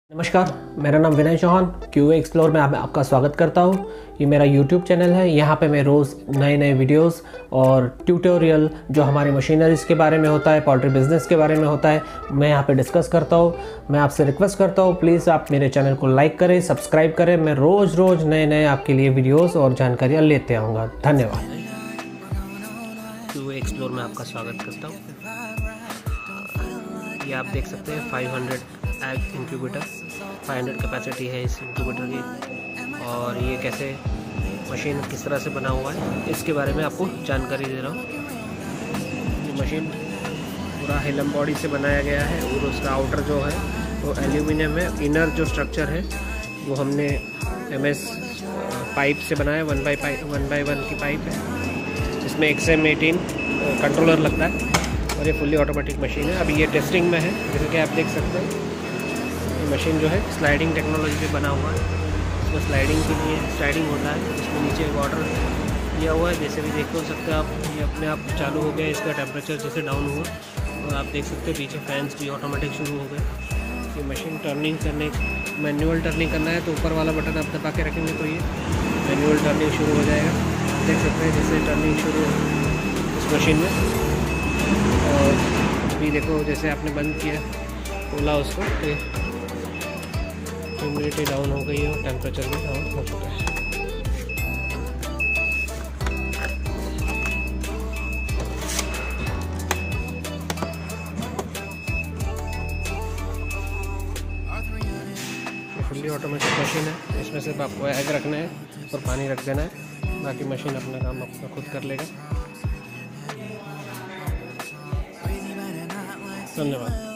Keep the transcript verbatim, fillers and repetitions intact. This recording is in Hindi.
नमस्कार, मेरा नाम विनय चौहान क्यूए एक्सप्लोर में आप, आपका स्वागत करता हूँ। ये मेरा यूट्यूब चैनल है। यहाँ पे मैं रोज़ नए नए वीडियोस और ट्यूटोरियल जो हमारी मशीनरीज़ के बारे में होता है, पोल्ट्री बिज़नेस के बारे में होता है, मैं यहाँ पे डिस्कस करता हूँ। मैं आपसे रिक्वेस्ट करता हूँ, प्लीज़ आप मेरे चैनल को लाइक करें, सब्सक्राइब करें। मैं रोज़ रोज़ नए नए आपके लिए वीडियोज़ और जानकारियाँ लेते आऊँगा। धन्यवाद। क्यूए एक्सप्लोर में आपका स्वागत करता हूँ। ये आप देख सकते हैं five hundred egg incubator, five hundred capacity है इस इंक्यूबेटर की। और ये कैसे मशीन किस तरह से बना हुआ है इसके बारे में आपको जानकारी दे रहा हूँ। ये मशीन पूरा हेलम बॉडी से बनाया गया है और उसका आउटर जो है वो एल्यूमिनियम है। इनर जो स्ट्रक्चर है वो हमने एम एस पाइप से बनाया, one by pipe one by one की पाइप है। इसमें एक्स एम एटीन कंट्रोलर लगता है और ये फुल्ली ऑटोमेटिक मशीन है। अभी ये टेस्टिंग में है, जैसे कि आप देख सकते हैं। ये मशीन जो है स्लाइडिंग टेक्नोलॉजी पे बना हुआ है। इसमें स्लाइडिंग के लिए स्लाइडिंग होता है, इसमें नीचे एक ऑर्डर दिया हुआ है। जैसे भी देख तो सकते हैं आप, ये अपने आप चालू हो गया, इसका टेम्परेचर जैसे डाउन हुआ और आप देख सकते हैं पीछे फैंस भी ऑटोमेटिक शुरू हो गए। ये मशीन टर्निंग करने, मैनुअल टर्निंग करना है तो ऊपर वाला बटन आप दबा के रखेंगे तो ये मैनुअल टर्निंग शुरू हो जाएगा। देख सकते हैं जैसे टर्निंग शुरू इस मशीन में। और अभी देखो जैसे आपने बंद किया, खोला उसको तो ह्यूमिडिटी डाउन हो गई है और टेम्परेचर भी डाउन हो चुका है। ये फुल्ली ऑटोमेटिक मशीन है। इसमें सिर्फ आपको एग रखना है और पानी रख देना है, बाकी मशीन अपना काम अपना खुद कर लेगा। धन्यवाद।